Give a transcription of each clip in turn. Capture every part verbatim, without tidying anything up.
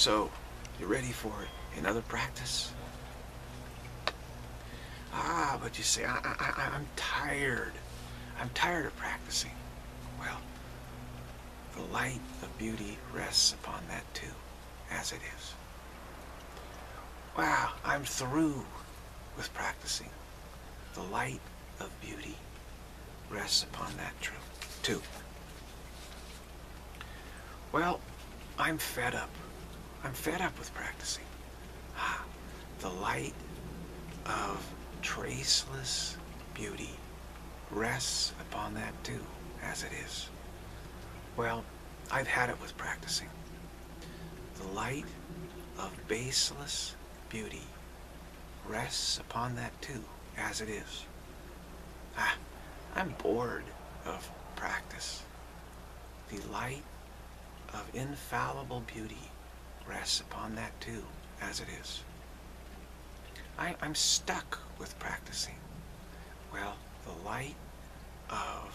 So, you ready for another practice? Ah, but you say, I, I, I, I'm tired. I'm tired of practicing. Well, the light of beauty rests upon that too, as it is. Wow, I'm through with practicing. The light of beauty rests upon that truth too. Well, I'm fed up. I'm fed up with practicing. Ah, the light of traceless beauty rests upon that too, as it is. Well, I've had it with practicing. The light of baseless beauty rests upon that too, as it is. Ah, I'm bored of practice. The light of infallible beauty rests upon that too, as it is. I, I'm stuck with practicing. Well, the light of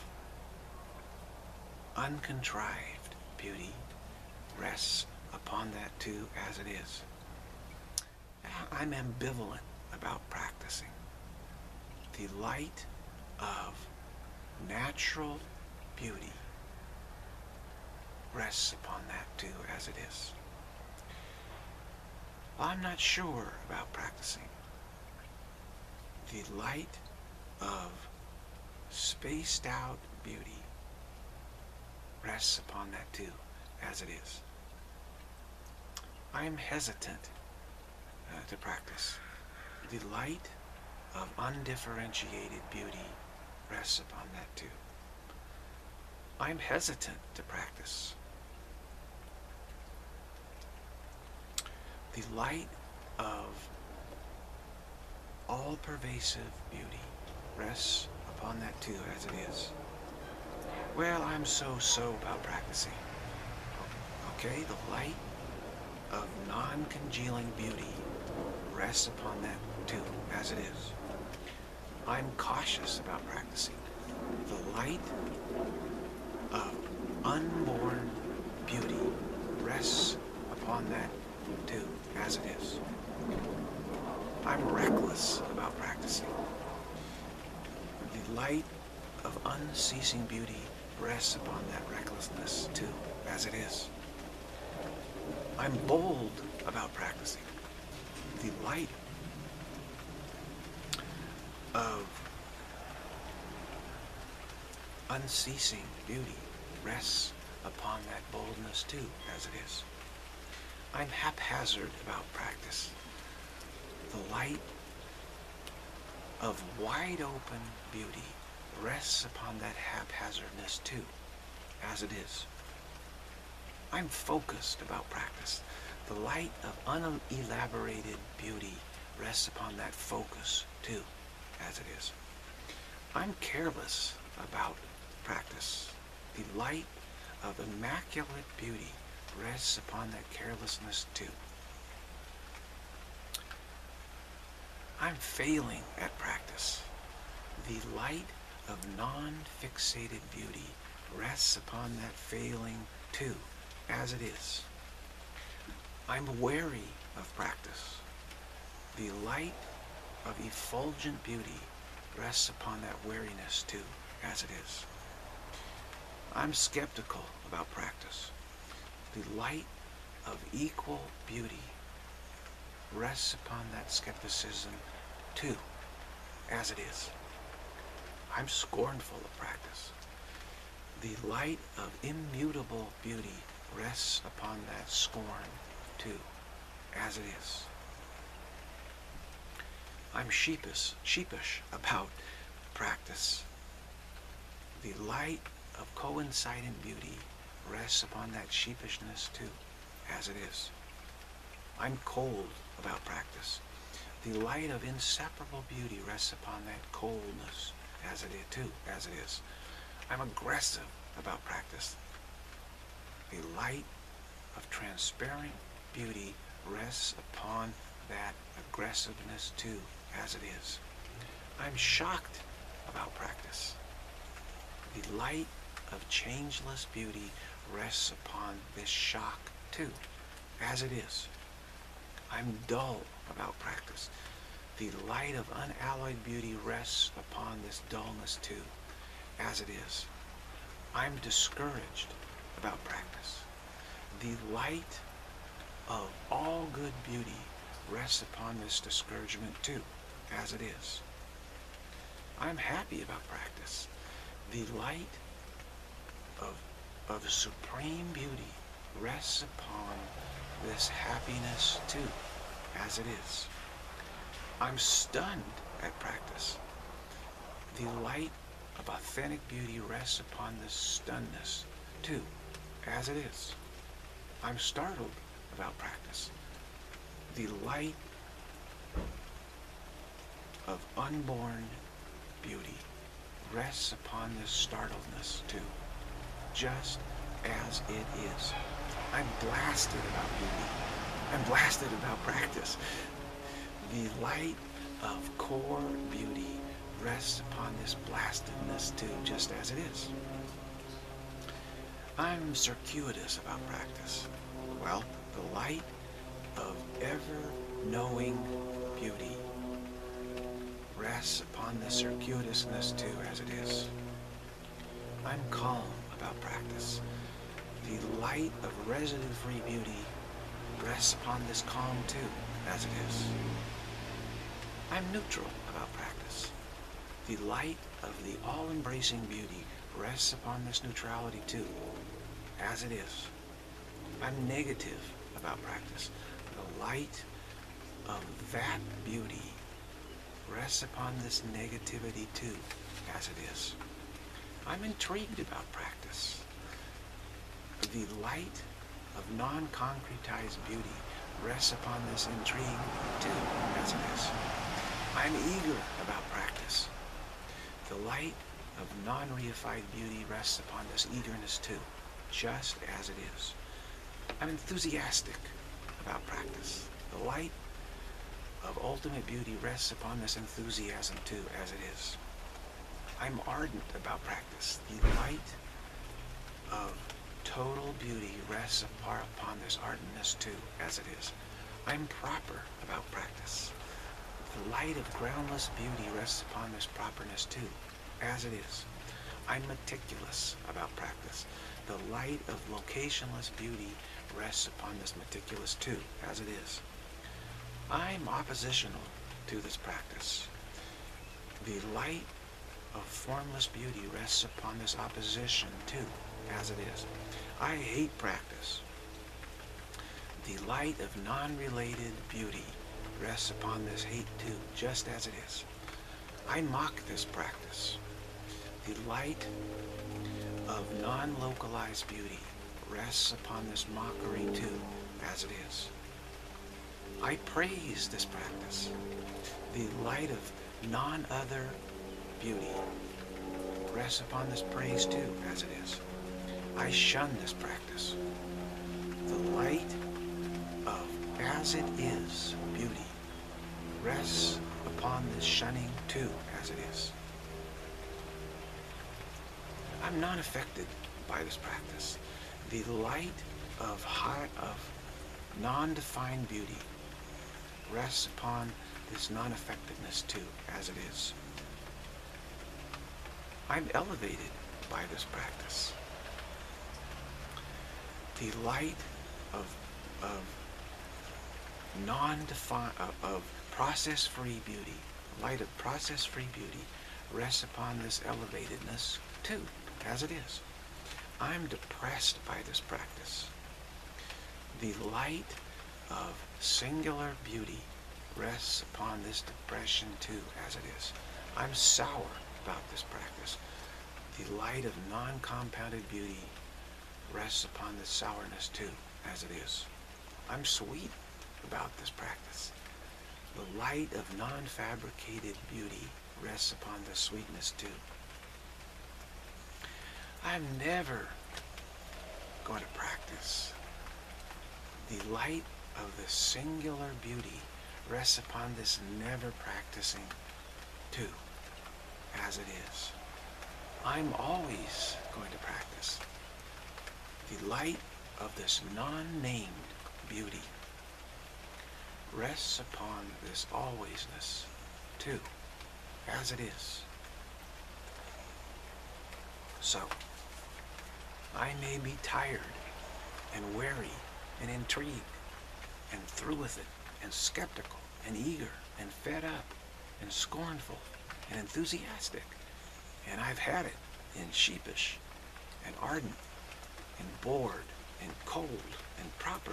uncontrived beauty rests upon that too, as it is. I'm ambivalent about practicing. The light of natural beauty rests upon that too, as it is. I'm not sure about practicing. The light of spaced out beauty rests upon that too, as it is. I am hesitant uh, to practice. The light of undifferentiated beauty rests upon that too. I'm hesitant to practice. The light of all-pervasive beauty rests upon that too, as it is. Well, I'm so-so about practicing. Okay, the light of non-congealing beauty rests upon that too, as it is. I'm cautious about practicing. The light of unborn beauty rests upon that too, as it is. I'm reckless about practicing. The light of unceasing beauty rests upon that recklessness too, as it is. I'm bold about practicing. The light of unceasing beauty rests upon that boldness too, as it is. I'm haphazard about practice. The light of wide open beauty rests upon that haphazardness too, as it is. I'm focused about practice. The light of unelaborated beauty rests upon that focus too, as it is. I'm careless about practice. The light of immaculate beauty rests upon that carelessness too. I'm failing at practice. The light of non-fixated beauty rests upon that failing too, as it is. I'm wary of practice. The light of effulgent beauty rests upon that wariness too, as it is. I'm skeptical about practice. The light of equal beauty rests upon that skepticism too, as it is. I'm scornful of practice. The light of immutable beauty rests upon that scorn too, as it is. I'm sheepish, sheepish about practice. The light of coincident beauty rests upon that sheepishness too, as it is. I'm cold about practice. The light of inseparable beauty rests upon that coldness, as it is too, as it is. I'm aggressive about practice. The light of transparent beauty rests upon that aggressiveness too, as it is. I'm shocked about practice. The light of changeless beauty rests upon this shock too, as it is. I'm dull about practice. The light of unalloyed beauty rests upon this dullness too, as it is. I'm discouraged about practice. The light of all good beauty rests upon this discouragement too, as it is. I'm happy about practice. The light of, of supreme beauty rests upon this happiness too, as it is. I'm stunned at practice. The light of authentic beauty rests upon this stunnedness too, as it is. I'm startled about practice. The light of unborn beauty rests upon this startledness too, just as it is. I'm blasted about beauty. I'm blasted about practice. The light of core beauty rests upon this blastedness too, just as it is. I'm circuitous about practice. Well, the light of ever-knowing beauty rests upon the circuitousness too, as it is. I'm calm about practice. The light of residue-free beauty rests upon this calm too, as it is. I'm neutral about practice. The light of the all-embracing beauty rests upon this neutrality too, as it is. I'm negative about practice. The light of that beauty rests upon this negativity too, as it is. I'm intrigued about practice. The light of non-concretized beauty rests upon this intrigue too, as it is. I'm eager about practice. The light of non-reified beauty rests upon this eagerness too, just as it is. I'm enthusiastic about practice. The light of ultimate beauty rests upon this enthusiasm too, as it is. I'm ardent about practice. The light of total beauty rests upon this ardentness too, as it is. I'm proper about practice. The light of groundless beauty rests upon this properness too, as it is. I'm meticulous about practice. The light of locationless beauty rests upon this meticulous too, as it is. I'm oppositional to this practice. The light of formless beauty rests upon this opposition too, as it is. I hate practice. The light of non-related beauty rests upon this hate too, just as it is. I mock this practice. The light of non-localized beauty rests upon this mockery too, as it is. I praise this practice. The light of non-other beauty rests upon this praise too, as it is. I shun this practice. The light of as it is beauty rests upon this shunning too, as it is. I'm not affected by this practice. The light of high, of non-defined beauty rests upon this non-effectiveness too, as it is. I'm elevated by this practice. The light of of non-defined of, of process-free beauty, light of process-free beauty rests upon this elevatedness too, as it is. I'm depressed by this practice. The light of singular beauty rests upon this depression too, as it is. I'm sour about this practice. The light of non-compounded beauty rests upon this sourness too, as it is. I'm sweet about this practice. The light of non-fabricated beauty rests upon this sweetness too. I'm never going to practice. The light of the singular beauty rests upon this never practicing too, as it is. I'm always going to practice. The light of this non-named beauty rests upon this alwaysness, too, as it is. So, I may be tired and weary and intrigued and through with it and skeptical and eager and fed up and scornful and enthusiastic, and I've had it in sheepish and ardent and bored and cold and proper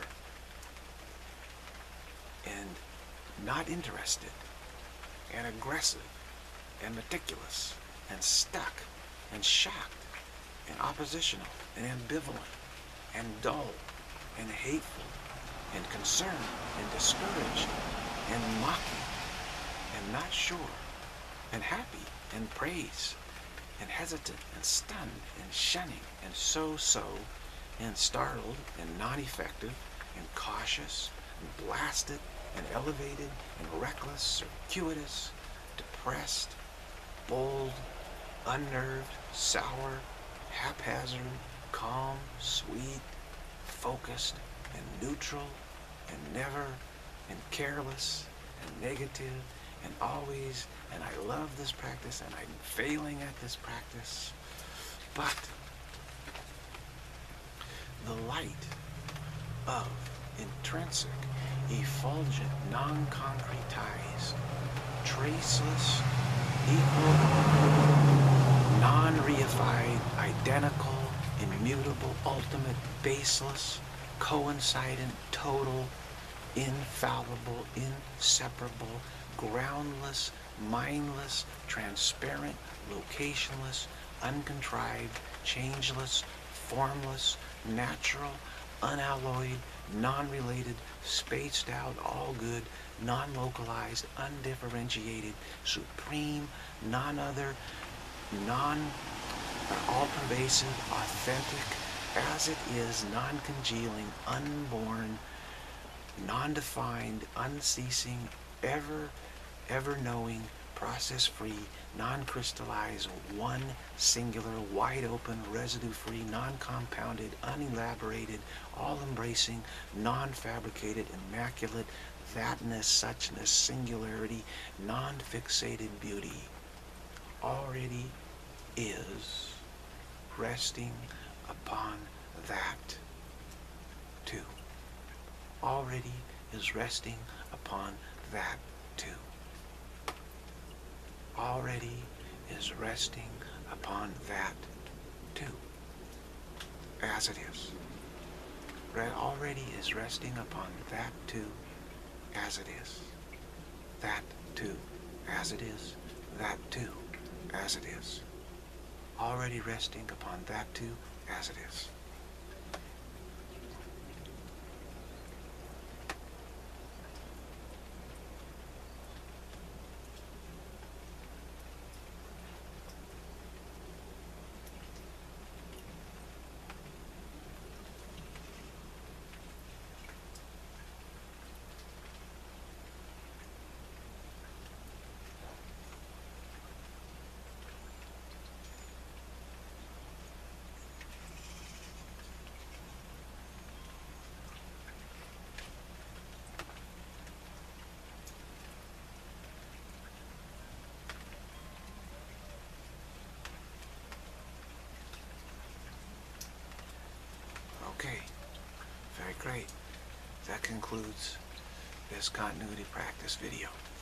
and not interested and aggressive and meticulous and stuck and shocked and oppositional and ambivalent and dull and hateful and concerned and discouraged and mocking and not sure and happy and praise and hesitant and stunned and shunning and so-so and startled and non-effective and cautious and blasted and elevated and reckless, circuitous, depressed, bold, unnerved, sour, haphazard, calm, sweet, focused, and neutral, and never, and careless, and negative, and always, and I love this practice, and I'm failing at this practice. But the light of intrinsic, effulgent, non-concretized, traceless, equal, non-reified, identical, immutable, ultimate, baseless, coincident, total, infallible, inseparable, groundless, mindless, transparent, locationless, uncontrived, changeless, formless, natural, unalloyed, non-related, spaced out, all good, non-localized, undifferentiated, supreme, non-other, non, all-pervasive, authentic, as it is, non-congealing, unborn, non-defined, unceasing, ever, ever-knowing, process-free, non-crystallized, one, singular, wide-open, residue-free, non-compounded, unelaborated, all-embracing, non-fabricated, immaculate, thatness, suchness, singularity, non-fixated beauty, already is resting upon that too. Already is resting upon that too. Already is resting upon that too, as it is. Re- already is resting upon that too, as it is. That too, as it is. That too, as it is. Already resting upon that too, as it is. Okay, very great. That concludes this continuity practice video.